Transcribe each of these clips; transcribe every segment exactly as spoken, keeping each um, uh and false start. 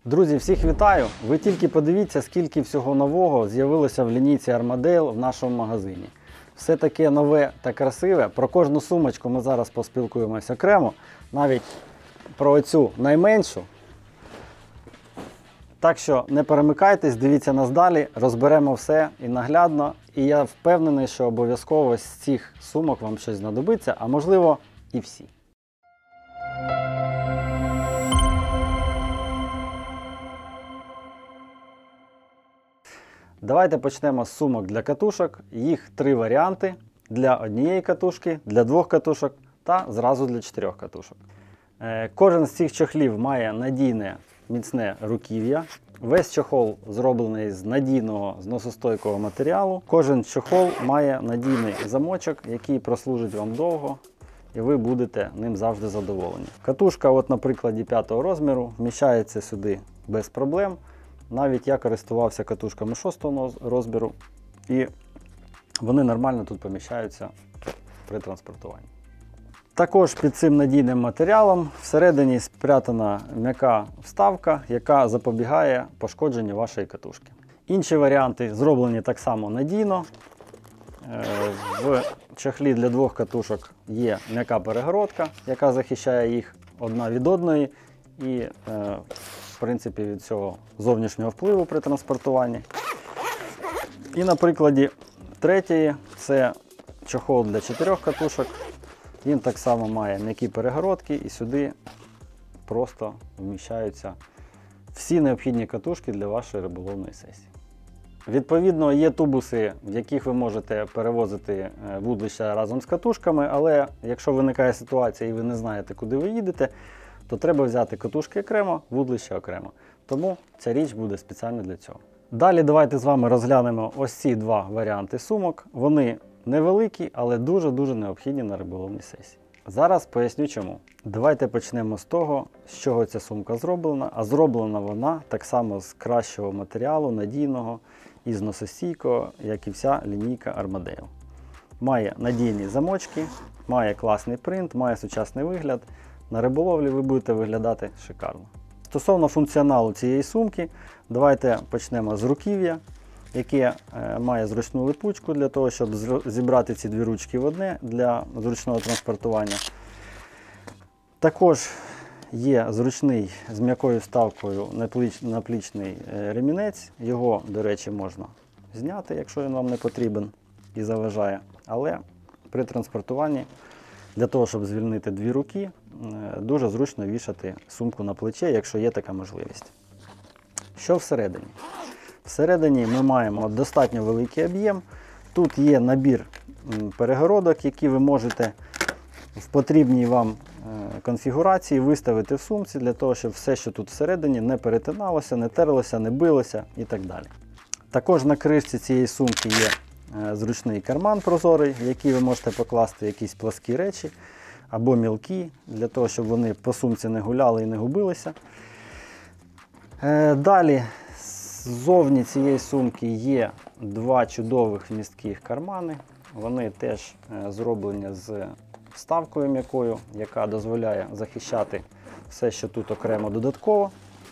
Друзі, всіх вітаю! Ви тільки подивіться, скільки всього нового з'явилося в лінійці Armadale в нашому магазині. Все таке нове та красиве. Про кожну сумочку ми зараз поспілкуємося окремо. Навіть про оцю найменшу. Так що не перемикайтесь, дивіться нас далі, розберемо все і наглядно. І я впевнений, що обов'язково з цих сумок вам щось знадобиться, а можливо і всі. Давайте почнемо з сумок для катушок. Їх три варіанти: для однієї катушки, для двох катушок та зразу для чотирьох катушок. Кожен з цих чохлів має надійне міцне руків'я. Весь чохол зроблений з надійного зносостойкого матеріалу. Кожен чохол має надійний замочок, який прослужить вам довго, і ви будете ним завжди задоволені. Катушка, от на прикладі п'ятого розміру, вміщається сюди без проблем. Навіть я користувався катушками шостого розміру, і вони нормально тут поміщаються при транспортуванні. Також під цим надійним матеріалом всередині спрятана м'яка вставка, яка запобігає пошкодженню вашої катушки. Інші варіанти зроблені так само надійно. В чохлі для двох катушок є м'яка перегородка, яка захищає їх одна від одної і в принципі від цього зовнішнього впливу при транспортуванні. І на прикладі третьої, це чохол для чотирьох катушок. Він так само має м'які перегородки, і сюди просто вміщаються всі необхідні катушки для вашої риболовної сесії. Відповідно, є тубуси, в яких ви можете перевозити вудлища разом з катушками, але якщо виникає ситуація і ви не знаєте, куди ви їдете, то треба взяти катушки окремо, вудлище окремо. Тому ця річ буде спеціально для цього. Далі давайте з вами розглянемо ось ці два варіанти сумок. Вони невеликі, але дуже-дуже необхідні на риболовній сесії. Зараз поясню чому. Давайте почнемо з того, з чого ця сумка зроблена. А зроблена вона так само з кращого матеріалу, надійного і зносостійкого, як і вся лінійка Armadale. Має надійні замочки, має класний принт, має сучасний вигляд. На риболовлі ви будете виглядати шикарно. Стосовно функціоналу цієї сумки, давайте почнемо з руків'я, яке має зручну липучку для того, щоб зібрати ці дві ручки в одне для зручного транспортування. Також є зручний з м'якою вставкою наплічний ремінець. Його, до речі, можна зняти, якщо він вам не потрібен і заважає. Але при транспортуванні, для того, щоб звільнити дві руки, дуже зручно вішати сумку на плече, якщо є така можливість. Що всередині? Всередині ми маємо достатньо великий об'єм. Тут є набір перегородок, які ви можете в потрібній вам конфігурації виставити в сумці, для того, щоб все, що тут всередині, не перетиналося, не терлося, не билося і так далі. Також на кришці цієї сумки є зручний карман прозорий, в який ви можете покласти якісь пласкі речі або мілкі, для того, щоб вони по сумці не гуляли і не губилися. Далі ззовні цієї сумки є два чудових вмістких кармани. Вони теж зроблені з вставкою м'якою, яка дозволяє захищати все, що тут окремо додатково.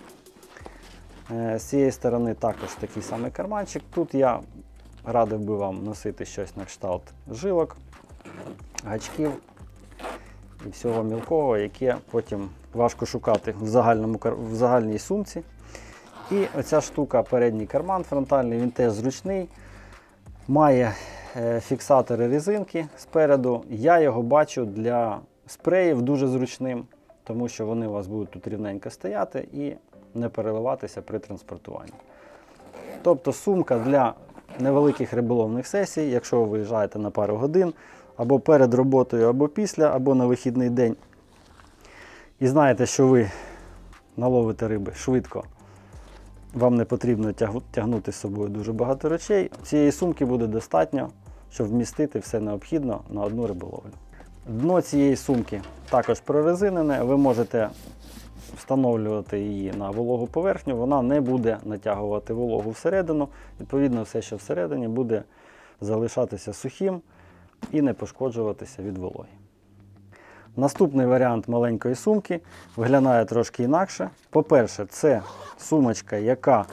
З цієї сторони також такий самий карманчик. Тут я радив би вам носити щось на кшталт жилок, гачків і всього мілкого, яке потім важко шукати в, загальному, в загальній сумці. І оця штука, передній карман фронтальний, він теж зручний, має фіксатори резинки спереду. Я його бачу для спреїв дуже зручним, тому що вони у вас будуть тут рівненько стояти і не переливатися при транспортуванні. Тобто сумка для невеликих риболовних сесій, якщо ви виїжджаєте на пару годин, або перед роботою, або після, або на вихідний день, і знаєте, що ви наловите риби швидко, вам не потрібно тягнути з собою дуже багато речей, цієї сумки буде достатньо, щоб вмістити все необхідне на одну риболовлю. Дно цієї сумки також прорезинене, ви можете встановлювати її на вологу поверхню, вона не буде натягувати вологу всередину, відповідно все, що всередині, буде залишатися сухим і не пошкоджуватися від вологи. Наступний варіант маленької сумки виглядає трошки інакше. По-перше, це сумочка, яка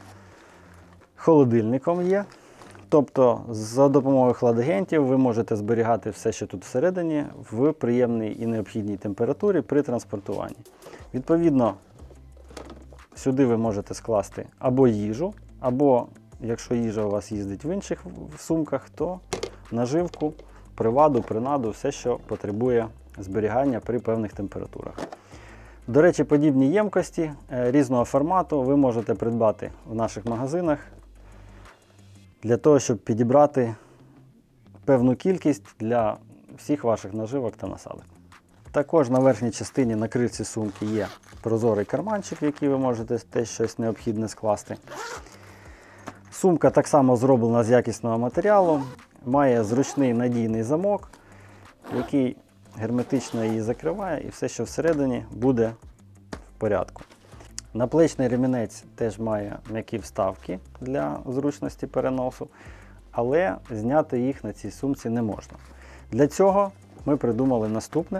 холодильником є. Тобто за допомогою хладагентів ви можете зберігати все, що тут всередині, в приємній і необхідній температурі при транспортуванні. Відповідно, сюди ви можете скласти або їжу, або, якщо їжа у вас їздить в інших сумках, то наживку, приваду, принаду, все, що потребує зберігання при певних температурах. До речі, подібні ємкості різного формату ви можете придбати в наших магазинах для того, щоб підібрати певну кількість для всіх ваших наживок та насадок. Також на верхній частині на кришці сумки є прозорий карманчик, в який ви можете теж щось необхідне скласти. Сумка так само зроблена з якісного матеріалу, має зручний надійний замок, який герметично її закриває, і все, що всередині, буде в порядку. Наплечний ремінець теж має м'які вставки для зручності переносу, але зняти їх на цій сумці не можна. Для цього ми придумали наступне.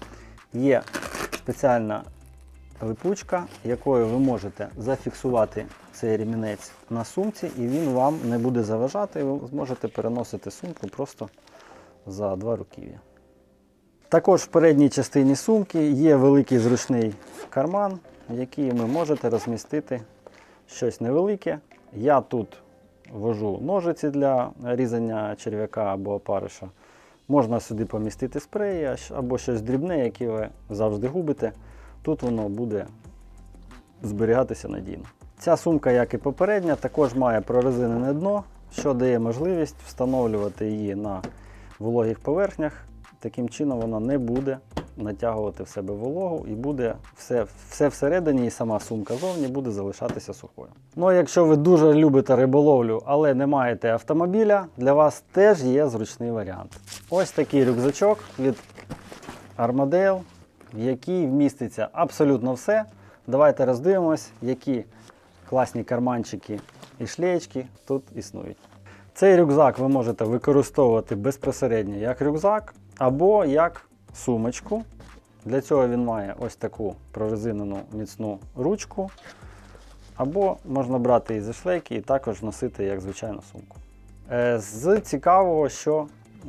Є спеціальна липучка, якою ви можете зафіксувати цей ремінець на сумці, і він вам не буде заважати, і ви зможете переносити сумку просто за два руків'я. Також в передній частині сумки є великий зручний карман, в який ви можете розмістити щось невелике. Я тут вожу ножиці для різання черв'яка або опариша. Можна сюди помістити спреї або щось дрібне, яке ви завжди губите. Тут воно буде зберігатися надійно. Ця сумка, як і попередня, також має прорезинене дно, що дає можливість встановлювати її на вологих поверхнях. Таким чином вона не буде натягувати в себе вологу і буде все, все всередині, і сама сумка зовні буде залишатися сухою. Ну а якщо ви дуже любите риболовлю, але не маєте автомобіля, для вас теж є зручний варіант. Ось такий рюкзачок від Armadale, в який вміститься абсолютно все. Давайте роздивимось, які класні карманчики і шлеєчки тут існують. Цей рюкзак ви можете використовувати безпосередньо як рюкзак або як сумочку. Для цього він має ось таку прорезинену міцну ручку. Або можна брати і зі шлейки і також носити як звичайну сумку. З цікавого, що е,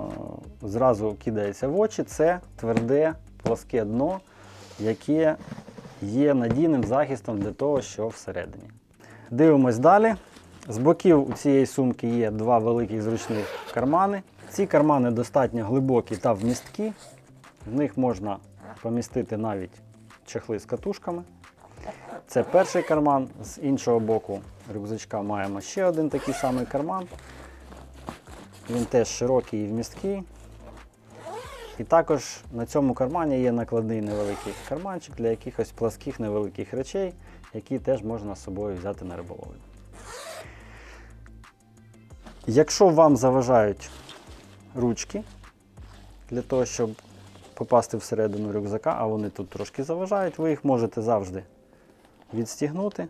зразу кидається в очі, це тверде плоске дно, яке є надійним захистом для того, що всередині. Дивимось далі. З боків у цієї сумки є два великих зручних кармани. Ці кармани достатньо глибокі та вмісткі. В них можна помістити навіть чехли з катушками. Це перший карман. З іншого боку рюкзачка маємо ще один такий самий карман. Він теж широкий і вмісткий. І також на цьому кармані є накладний невеликий карманчик для якихось пласких невеликих речей, які теж можна з собою взяти на риболовлю. Якщо вам заважають ручки для того, щоб попасти всередину рюкзака, а вони тут трошки заважають, ви їх можете завжди відстігнути.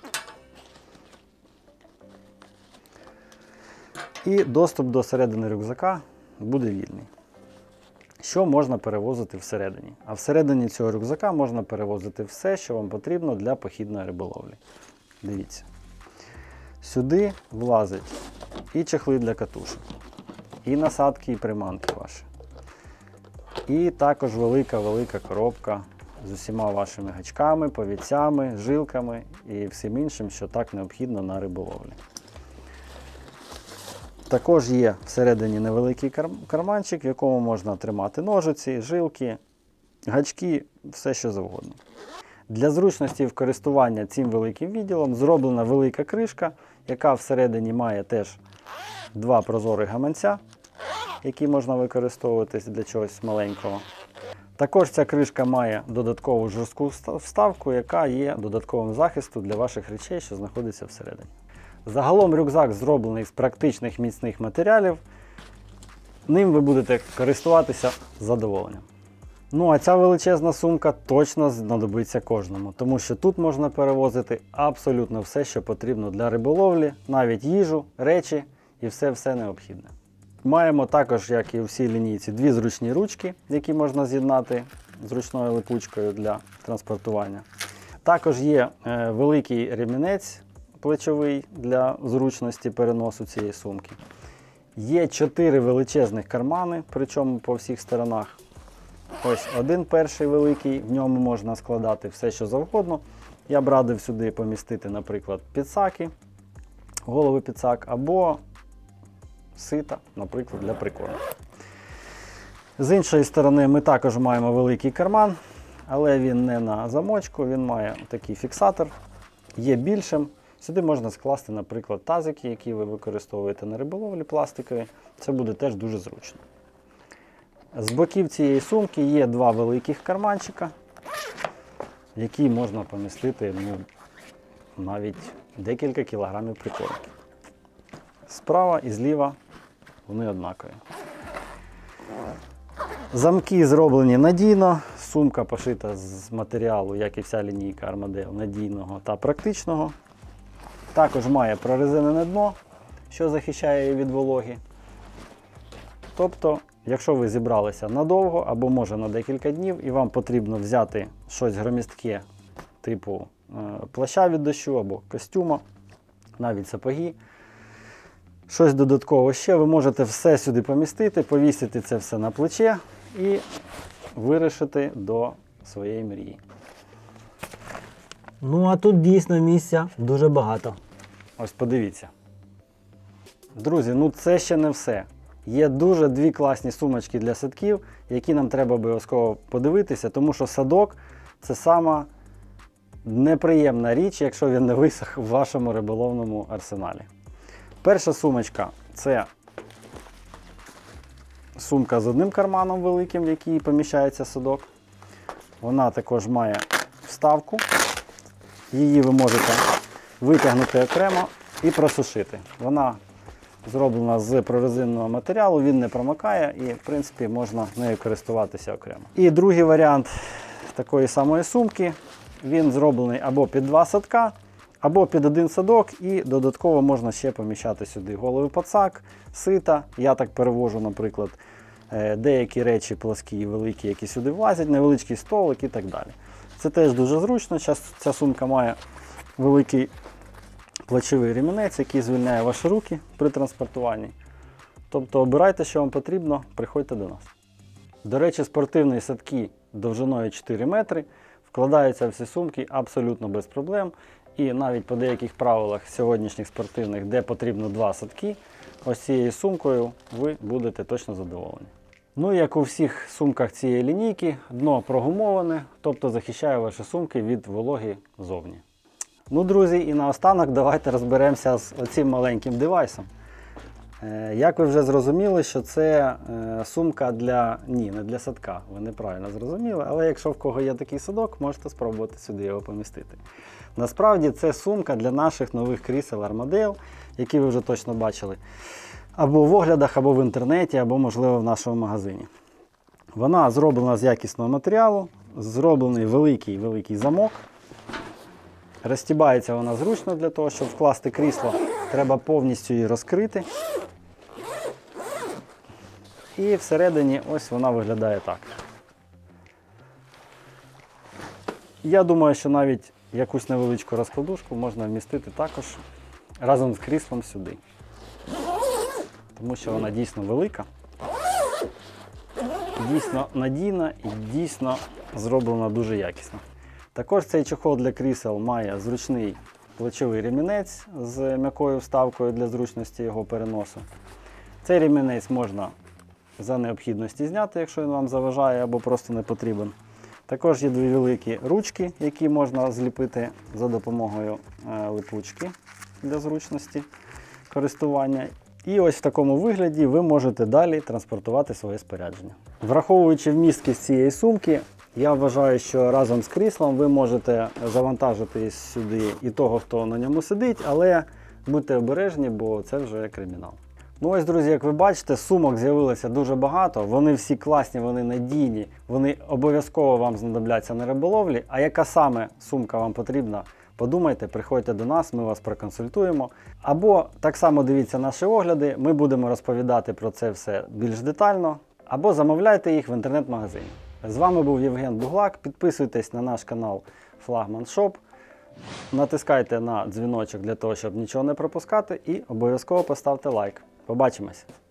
І доступ до середини рюкзака буде вільний. Що можна перевозити всередині? А всередині цього рюкзака можна перевозити все, що вам потрібно для похідної риболовлі. Дивіться. Сюди влазить і чехли для катушок, і насадки, і приманки ваші. І також велика-велика коробка з усіма вашими гачками, повідцями, жилками і всім іншим, що так необхідно на риболовлі. Також є всередині невеликий карманчик, в якому можна тримати ножиці, жилки, гачки, все що завгодно. Для зручності в користування цим великим відділом зроблена велика кришка, яка всередині має теж два прозорих гаманця, які можна використовувати для чогось маленького. Також ця кришка має додаткову жорстку вставку, яка є додатковим захистом для ваших речей, що знаходиться всередині. Загалом рюкзак зроблений з практичних міцних матеріалів. Ним ви будете користуватися з задоволенням. Ну а ця величезна сумка точно знадобиться кожному, тому що тут можна перевозити абсолютно все, що потрібно для риболовлі, навіть їжу, речі і все-все необхідне. Маємо також, як і у всій лінійці, дві зручні ручки, які можна з'єднати зручною липучкою для транспортування. Також є е, великий ремінець плечовий для зручності переносу цієї сумки. Є чотири величезних кармани, причому по всіх сторонах. Ось один перший великий, в ньому можна складати все, що завгодно. Я б радив сюди помістити, наприклад, підсаки, голови підсак або сита, наприклад, для прикормки. З іншої сторони ми також маємо великий карман, але він не на замочку, він має такий фіксатор, є більшим. Сюди можна скласти, наприклад, тазики, які ви використовуєте на риболовлі пластикові. Це буде теж дуже зручно. З боків цієї сумки є два великих карманчика, в які можна помістити ну, навіть декілька кілограмів прикормки. Справа і зліва вони однакові. Замки зроблені надійно, сумка пошита з матеріалу, як і вся лінійка Armadale, надійного та практичного. Також має прорезинене дно, що захищає її від вологи. Тобто, якщо ви зібралися надовго або може на декілька днів і вам потрібно взяти щось громістке, типу е, плаща від дощу або костюма, навіть сапоги, щось додатково ще, ви можете все сюди помістити, повісити це все на плече і вирішити до своєї мрії. Ну а тут дійсно місця дуже багато. Ось подивіться. Друзі, ну це ще не все. Є дуже дві класні сумочки для садків, які нам треба обов'язково подивитися, тому що садок – це сама неприємна річ, якщо він не висох в вашому риболовному арсеналі. Перша сумочка – це сумка з одним карманом великим, в який поміщається садок. Вона також має вставку. Її ви можете витягнути окремо і просушити. Вона зроблена з прорезинного матеріалу, він не промокає і, в принципі, можна нею користуватися окремо. І другий варіант такої самої сумки, він зроблений або під два садка, або під один садок, і додатково можна ще поміщати сюди голови підсак, сита. Я так перевожу, наприклад, деякі речі плоскі і великі, які сюди влазять, невеличкий столик і так далі. Це теж дуже зручно. Ця сумка має великий плечовий ремінець, який звільняє ваші руки при транспортуванні. Тобто обирайте, що вам потрібно, приходьте до нас. До речі, спортивні садки довжиною чотири метри вкладаються в ці сумки абсолютно без проблем. І навіть по деяких правилах сьогоднішніх спортивних, де потрібно два садки, ось цією сумкою ви будете точно задоволені. Ну і як у всіх сумках цієї лінійки, дно прогумоване, тобто захищає ваші сумки від вологи зовні. Ну, друзі, і наостанок давайте розберемося з оцим маленьким девайсом. Е, як ви вже зрозуміли, що це е, сумка для... Ні, не для садка, ви неправильно зрозуміли, але якщо в кого є такий садок, можете спробувати сюди його помістити. Насправді це сумка для наших нових крісел Armadale, які ви вже точно бачили. Або в оглядах, або в інтернеті, або, можливо, в нашому магазині. Вона зроблена з якісного матеріалу, зроблений великий-великий замок. Розтібається вона зручно для того, щоб вкласти крісло, треба повністю її розкрити. І всередині ось вона виглядає так. Я думаю, що навіть якусь невеличку розкладушку можна вмістити також разом з кріслом сюди. Тому що вона дійсно велика, дійсно надійна і дійсно зроблена дуже якісно. Також цей чохол для крісел має зручний плечовий ремінець з м'якою вставкою для зручності його переносу. Цей ремінець можна за необхідності зняти, якщо він вам заважає або просто не потрібен. Також є дві великі ручки, які можна зліпити за допомогою липучки для зручності користування. І ось в такому вигляді ви можете далі транспортувати своє спорядження. Враховуючи вмісткість цієї сумки, я вважаю, що разом з кріслом ви можете завантажити сюди і того, хто на ньому сидить, але будьте обережні, бо це вже кримінал. Ну ось, друзі, як ви бачите, сумок з'явилося дуже багато, вони всі класні, вони надійні, вони обов'язково вам знадобляться на риболовлі, а яка саме сумка вам потрібна, подумайте, приходьте до нас, ми вас проконсультуємо. Або так само дивіться наші огляди, ми будемо розповідати про це все більш детально. Або замовляйте їх в інтернет-магазині. З вами був Євген Буглак. Підписуйтесь на наш канал Flagman Shop. Натискайте на дзвіночок для того, щоб нічого не пропускати. І обов'язково поставте лайк. Побачимось!